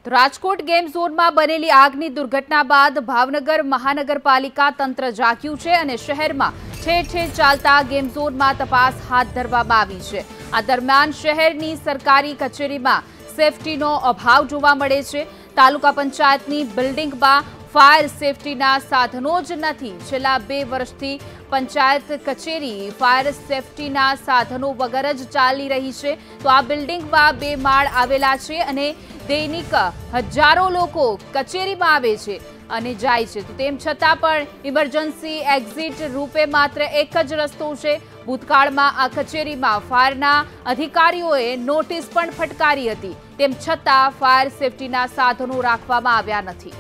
તો રાજકોટ ગેમ ઝોનમાં બનેલી આગની દુર્ઘટના બાદ ભાવનગર મહાનગરપાલિકા તંત્ર જાગ્યું છે અને શહેરમાં ઠેર ઠેર ચાલતા ગેમ ઝોનમાં તપાસ હાથ ધરવામાં આવી છે। આ દરમિયાન શહેરની સરકારી કચેરીમાં સેફટીનો અભાવ જોવા મળે છે। તાલુકા પંચાયતની બિલ્ડિંગમાં ફાયર સેફટીના સાધનો જ નથી। છેલ્લા 2 વર્ષથી પંચાયત કચેરી ફાયર સેફટીના સાધનો વગર જ ચાલી રહી છે। તો આ બિલ્ડિંગમાં 2 માળ આવેલા છે અને દૈનિક હજારો લોકો કચેરીમાં આવે છે અને જાય છે। તો તેમ છતાં પણ ઇમરજન્સી એક્ઝિટ રૂપે માત્ર એક જ રસ્તો છે। ભૂતકાળમાં આ કચેરીમાં ફાયરના અધિકારીઓએ નોટિસ પણ ફટકારી હતી, તેમ છતાં ફાયર સેફટીના સાધનો રાખવામાં આવ્યા નથી।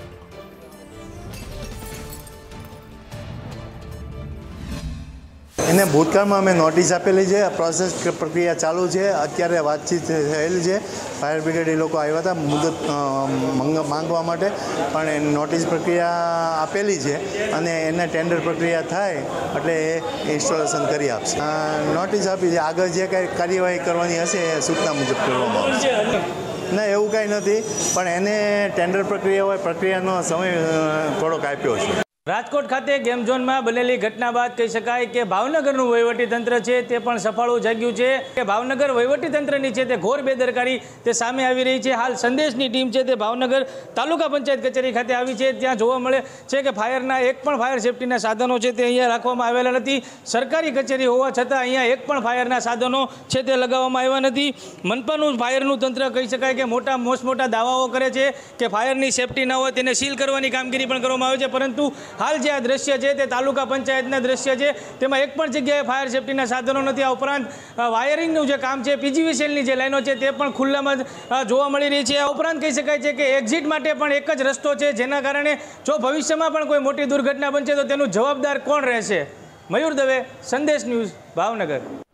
એને ભૂતકાળમાં અમે નોટિસ આપેલી છે, પ્રોસેસ પ્રક્રિયા ચાલુ છે। અત્યારે વાતચીત થયેલી છે, ફાયર બ્રિગેડ એ લોકો આવ્યા હતા મુદત માંગવા માટે, પણ એને નોટિસ પ્રક્રિયા આપેલી છે અને એને ટેન્ડર પ્રક્રિયા થાય એટલે એ ઇન્સ્ટોલેશન કરી આપશે। નોટિસ આપી છે, આગળ જે કાંઈ કાર્યવાહી કરવાની હશે એ સૂચના મુજબ કરવામાં આવશે। ના, એવું કાંઈ નથી, પણ એને ટેન્ડર પ્રક્રિયા હોય, પ્રક્રિયાનો સમય થોડોક આપ્યો છે। રાજકોટ ખાતે ગેમ ઝોનમાં બનેલી ઘટના બાદ કહી શકાય કે ભાવનગરનું વહીવટીતંત્ર છે તે પણ સફાળું જાગ્યું છે કે ભાવનગર વહીવટીતંત્રની છે તે ઘોર બેદરકારી તે સામે આવી રહી છે। હાલ સંદેશની ટીમ છે તે ભાવનગર તાલુકા પંચાયત કચેરી ખાતે આવી છે। ત્યાં જોવા મળે છે કે ફાયરના એક પણ ફાયર સેફટીના સાધનો છે તે અહીંયા રાખવામાં આવેલા નથી। સરકારી કચેરી હોવા છતાં અહીંયા એક પણ ફાયરના સાધનો છે તે લગાવવામાં આવ્યા નથી। મનપાનું ફાયરનું તંત્ર કહી શકાય કે મોટા દાવાઓ કરે છે કે ફાયરની સેફટી ન હોય તેને સીલ કરવાની કામગીરી પણ કરવામાં આવે છે, પરંતુ હાલ જે આ દ્રશ્ય છે તે તાલુકા પંચાયતના દ્રશ્ય છે, તેમાં એક પણ જગ્યાએ ફાયર સેફટીના સાધનો નથી। આ ઉપરાંત વાયરિંગનું જે કામ છે, પીજીવીસીએલની જે લાઈનો છે તે પણ ખુલ્લામાં જોવા મળી રહી છે। આ ઉપરાંત કહી શકાય છે કે એક્ઝિટ માટે પણ એક જ રસ્તો છે, જેના કારણે જો ભવિષ્યમાં પણ કોઈ મોટી દુર્ઘટના બનશે તો તેનું જવાબદાર કોણ રહેશે? મયુર દવે, સંદેશ ન્યૂઝ, ભાવનગર।